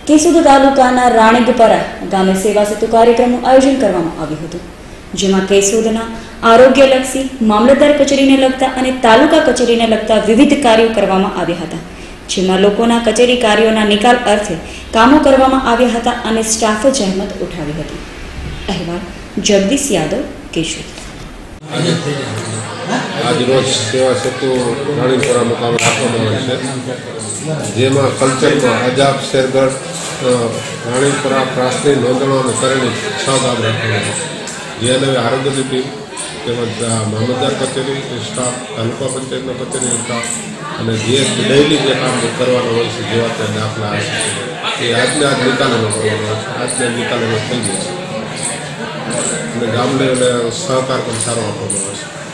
કેશોદ તાલુકાના રાણીગપરા ગામે સેવા સેતુ કાર્યક્રમનું આયોજન કરવામાં આવ્યું હતું, જેમાં કેશોદના આરોગ્યલક્ષી, મામલતદાર કચેરીને લગતા અને તાલુકા કચેરીને લગતા વિવિધ કાર્યો કરવામાં આવ્યા હતા, જેમાં લોકોના કચેરી કાર્યોના નિકાલ અર્થે કામો કરવામાં આવ્યા હતા અને સ્ટાફે જહેમત ઉઠાવી હતી। અહેવાલ જગદીશ યાદવ, કેશોદ। आज रोज सेवा सेतु राणीपुरा मुकामे રાખવામાં આવે છે, જેમાં કલ્ચરમાં અજાબ, શેરગઢ, રાણીપુરા, પ્રાસની, નોંધણો અને કરણી 6 ગામ રાખવામાં આવે છે, જે નવી આરોગ્યની ટીમ તેમજ મામલતદાર કચેરી સ્ટાફ, તાલુકા પંચાયતનો કચેરી સ્ટાફ અને જે ડેઇલી જે કામ કરવાનો હોય છે, જેવા તે દાખલા એ આજને આજ નિકાલનો કરવાનો હોય છે, આજને નિકાલનો થઈ જાય છે અને ગામને સહકાર પણ સારો આપવામાં આવે છે।